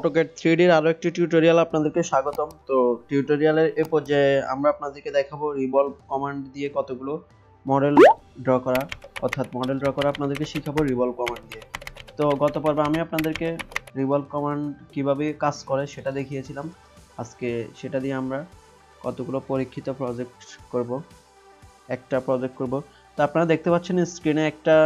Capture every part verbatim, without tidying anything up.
AutoCAD three ডির আরো একটি টিউটোরিয়াল আপনাদেরকে স্বাগতম। তো টিউটোরিয়ালের এ পর্যায়ে আমরা আপনাদেরকে দেখাবো রিভলভ কমান্ড দিয়ে কতগুলো মডেল ড্র করা, অর্থাৎ মডেল ড্র করা আপনাদেরকে শিখাবো রিভলভ কমান্ড দিয়ে। তো গত পর্বে আমি আপনাদেরকে রিভলভ কমান্ড কিভাবে কাজ করে সেটা দেখিয়েছিলাম। আজকে সেটা দিয়ে আমরা কতগুলো পরীক্ষিত প্রজেক্ট করব, একটা প্রজেক্ট করব। তো আপনারা দেখতে পাচ্ছেন স্ক্রিনে একটা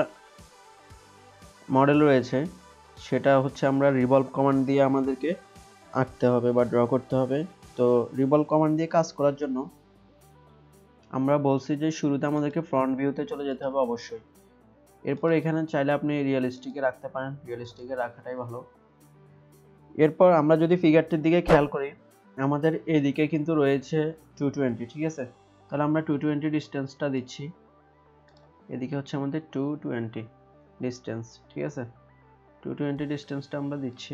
মডেল রয়েছে, সেটা হচ্ছে আমরা রিভলভ কমান্ড দিয়ে আমাদেরকে আঁকতে হবে বা ড্র করতে হবে। তো রিভলভ কমান্ড দিয়ে কাজ করার জন্য আমরা বলছি যে শুরুতে আমাদেরকে ফ্রন্ট ভিউতে চলে যেতে হবে অবশ্যই। এরপর এখানে চাইলে আপনি রিয়েলিস্টিকে রাখতে পারেন, রিয়েলিস্টিকে রাখাটাই ভালো। এরপর আমরা যদি ফিগারটির দিকে খেয়াল করি, আমাদের এদিকে কিন্তু রয়েছে টু টোয়েন্টি, ঠিক আছে? তাহলে আমরা টু টোয়েন্টি ডিস্টেন্সটা দিচ্ছি, এদিকে হচ্ছে আমাদের টু টোয়েন্টি ডিস্টেন্স, ঠিক আছে? টু টোয়েন্টি ডিস্টেন্সটা আমরা দিচ্ছি।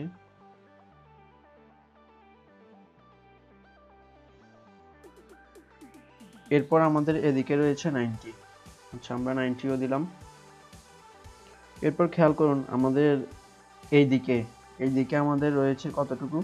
এরপর আমাদের এদিকে রয়েছে নাইনটি, আচ্ছা আমরা নাইনটিও দিলাম। এরপর খেয়াল করুন আমাদের এই দিকে এই দিকে আমাদের রয়েছে কতটুকু,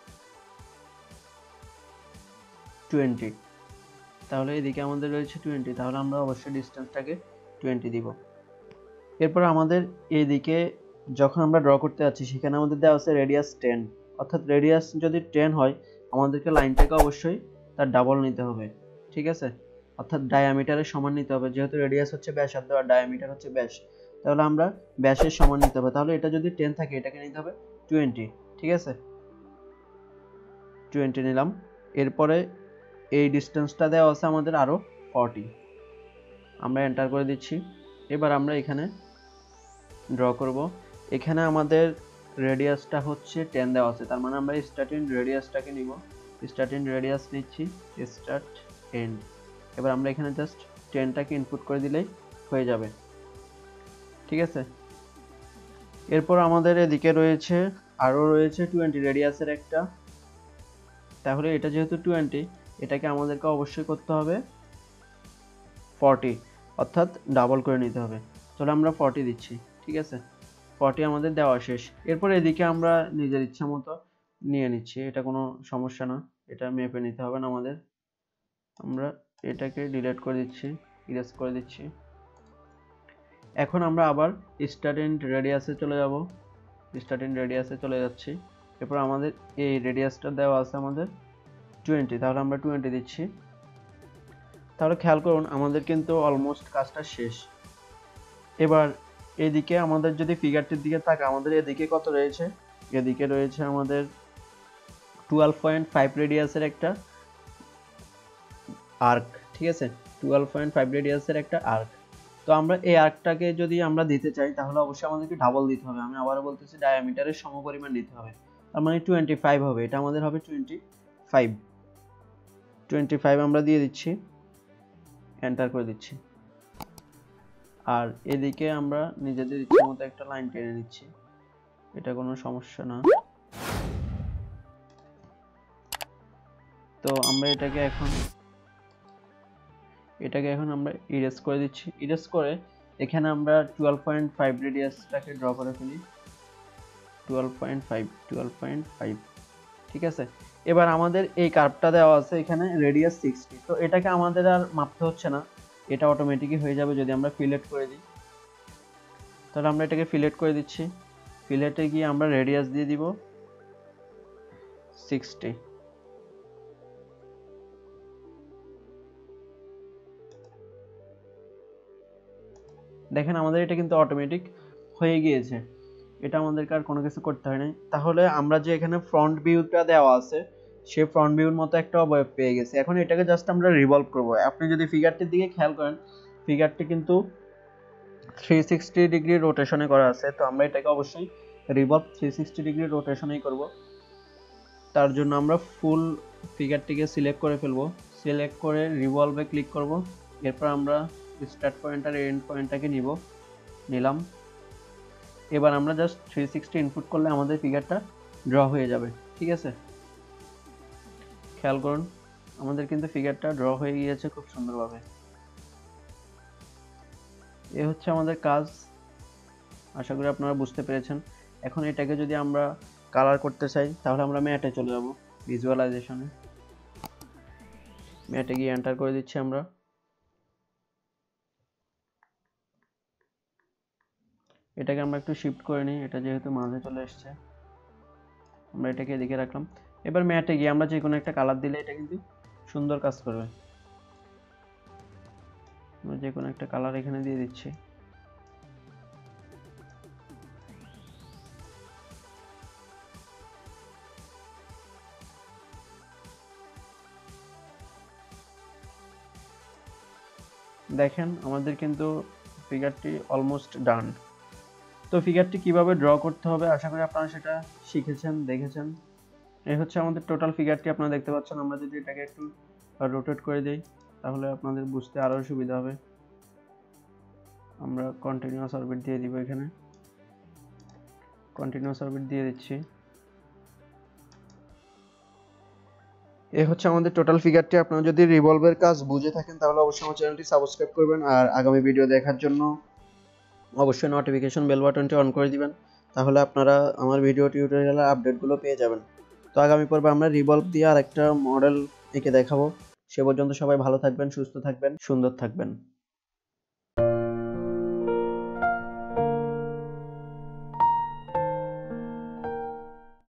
টোয়েন্টি। তাহলে এদিকে আমাদের রয়েছে টোয়েন্টি, তাহলে আমরা অবশ্যই ডিস্টেন্সটাকে টোয়েন্টি দিব। এরপর আমাদের এইদিকে যখন আমরা ড্র করতে যাচ্ছি সেখানে আমাদের দেওয়া আছে রেডিয়াস টেন, অর্থাৎ রেডিয়াস যদি টেন হয় আমাদেরকে লাইনটাকে অবশ্যই তার ডাবল নিতে হবে, ঠিক আছে? অর্থাৎ ডায়ামিটারের সমান নিতে হবে, যেহেতু রেডিয়াস হচ্ছে ব্যাসার্ধ আর ডায়ামিটার হচ্ছে ব্যাস, তাহলে আমরা ব্যাসের সমান নিতে হবে। তাহলে এটা যদি টেন থাকে এটাকে নিতে হবে টোয়েন্টি, ঠিক আছে? টোয়েন্টি নিলাম। এরপরে এই ডিস্টেন্সটা দেওয়া আছে আমাদের আরো ফর্টি, আমরা এন্টার করে দিচ্ছি। এবার আমরা এখানে ড্র করব। এখানে আমাদের রেডিয়াসটা হচ্ছে টেন দেওয়া আছে, তার মানে আমরা স্টার্টিং রেডিয়াসটাকে নিব। স্টার্টিং রেডিয়াস নিচ্ছি, স্টার্ট এন্ড। এবার আমরা এখানে জাস্ট টেনটাকে ইনপুট করে দিলেই হয়ে যাবে, ঠিক আছে? এরপর আমাদের এদিকে রয়েছে আরো রয়েছে টোয়েন্টি রেডিয়াসের একটা, তাহলে এটা যেহেতু টোয়েন্টি এটাকে আমাদেরকে অবশ্যই করতে হবে ফর্টি, অর্থাৎ ডাবল করে নিতে হবে। তাহলে আমরা ফর্টি দিচ্ছি, ঠিক আছে? ফর্টি আমাদের দেওয়া শেষ। এরপর এদিকে আমরা নিজের ইচ্ছা মতো নিয়ে নিচ্ছি, এটা কোনো সমস্যা না, এটা মেপে নিতে হবে না আমাদের। আমরা এটাকে ডিলিট করে দিচ্ছি, ইরেজ করে দিচ্ছি। এখন আমরা আবার স্টার্টিং রেডিয়াসে চলে যাব, স্টার্টিং রেডিয়াসে চলে যাচ্ছি। এরপর আমাদের এই রেডিয়াসটা দেওয়া আছে আমাদের টোয়েন্টি, তাহলে আমরা টোয়েন্টি দিচ্ছি। তাহলে খেয়াল করুন আমাদের কিন্তু অলমোস্ট কাজটা শেষ। এবার এদিকে আমাদের যদি ফিগারটির দিকে তাকা, আমাদের এদিকে কত রয়েছে, এদিকে রয়েছে আমাদের টুয়েলভ পয়েন্ট ফাইভ রেডিয়াসের একটা আর্ক, ঠিক আছে? টুয়েলভ পয়েন্ট ফাইভ রেডিয়াসের একটা আর্ক। তো আমরা এই আর্কটাকে যদি আমরা দিতে চাই তাহলে অবশ্যই আমাদেরকে ডাবল দিতে হবে। আমি আবারও বলতেছি ডায়ামিটারের সমপরিমাণ নিতে হবে, তার মানে টোয়েন্টি ফাইভ হবে, এটা আমাদের হবে টোয়েন্টি ফাইভ। টোয়েন্টি ফাইভ আমরা দিয়ে দিচ্ছি, এন্টার করে দিচ্ছি। আর এদিকে আমরা নিজেদের ইচ্ছা মতো একটা লাইন টেনে নিচ্ছি, এটা কোনো সমস্যা না। তো আমরা এটাকে এখন এটাকে এখন আমরা ইরেজ করে দিচ্ছি। ইরেজ করে এখানে আমরা টুয়েলভ পয়েন্ট ফাইভ রেডিয়াসটাকে ড্র করে ফেলি, twelve point five twelve point five, ঠিক আছে? এবার আমাদের এই কার্ভটা দেওয়া আছে এখানে রেডিয়াস সিক্সটি, তো এটাকে আমাদের আর মাপতে হচ্ছে না, এটা অটোমেটিকই হয়ে যাবে যদি আমরা ফিলেট করে দিই। তাহলে আমরা এটাকে ফিলেট করে দিচ্ছি। ফিলেটে গিয়ে আমরা রেডিয়াস দিয়ে দিব সিক্সটি। দেখেন আমাদের এটা কিন্তু অটোমেটিক হয়ে গিয়েছে, এটা আমাদেরকে আর কোনো কিছু করতে হয় না। তাহলে আমরা যে এখানে ফ্রন্ট ভিউটা দেওয়া আছে সেই ফ্রন্ট ভিউর মতো একটা অবয়ব পেয়ে গেছি। এখন এটাকে জাস্ট আমরা রিভলভ করব। আপনি যদি ফিগারটির দিকে খেয়াল করেন, ফিগারটি কিন্তু থ্রি সিক্সটি ডিগ্রি রোটেশনে করা আছে, তো আমরা এটাকে অবশ্যই রিভলভ থ্রি সিক্সটি ডিগ্রি রোটেশনেই করব। তার জন্য আমরা ফুল ফিগারটিকে সিলেক্ট করে ফেলবো, সিলেক্ট করে রিভলভে ক্লিক করব। এরপর আমরা স্টার্ট পয়েন্ট আর এন্ড পয়েন্টটাকে নিব, নিলাম। এবার আমরা জাস্ট থ্রি সিক্সটি ইনপুট করলে আমাদের ফিগারটা ড্র হয়ে যাবে, ঠিক আছে? খেয়াল করুন আমাদের কিন্তু ফিগারটা ড্র হয়ে গিয়েছে খুব সুন্দরভাবে। এ হচ্ছে আমাদের কাজ, আশা করি আপনারা বুঝতে পেরেছেন। এখন এটাকে যদি আমরা কালার করতে চাই তাহলে আমরা ম্যাটে চলে যাব, ভিজুয়ালাইজেশনে। ম্যাটে গিয়ে এন্টার করে দিচ্ছি আমরা। এটাকে আমরা একটু শিফট করে নিই, এটা যেহেতু মাঝে চলে এসছে, আমরা এটাকে এদিকে রাখলাম। এবার ম্যাটে গিয়ে আমরা যে কোনো একটা কালার দিলে এটা কিন্তু সুন্দর কাজ করবে। আমরা যে কোনো একটা কালার এখানে দিয়ে দিচ্ছি। দেখেন আমাদের কিন্তু ফিগারটি অলমোস্ট ডান। তো ফিগারটি কিভাবে ড্র করতে হবে আশা করি আপনারা সেটা শিখেছেন, দেখেছেন। এই হচ্ছে আমাদের টোটাল ফিগারটি, আপনারা দেখতে পাচ্ছেন। আমরা যদি এটাকে একটু রোটেট করে দিই তাহলে আপনাদের বুঝতে আরও সুবিধা হবে। আমরা কন্টিনিউয়াস অরবিট দিয়ে দিব, এখানে কন্টিনিউয়াস অরবিট দিয়ে দিচ্ছি। এই হচ্ছে আমাদের টোটাল ফিগারটি। আপনারা যদি রিভলভের কাজ বুঝে থাকেন তাহলে অবশ্যই আমার চ্যানেলটি সাবস্ক্রাইব করবেন, আর আগামী ভিডিও দেখার জন্য অবশ্যই নোটিফিকেশন বেল বাটনটি অন করে দিবেন, তাহলে আপনারা আমার ভিডিও টিউটোরিয়ালের আপডেটগুলো পেয়ে যাবেন। তো আগামী পর্বে আমরা রিভলভ দিয়ে আর একটা মডেল এঁকে দেখাবো। সে পর্যন্ত সবাই ভালো থাকবেন, সুস্থ থাকবেন, সুন্দর থাকবেন।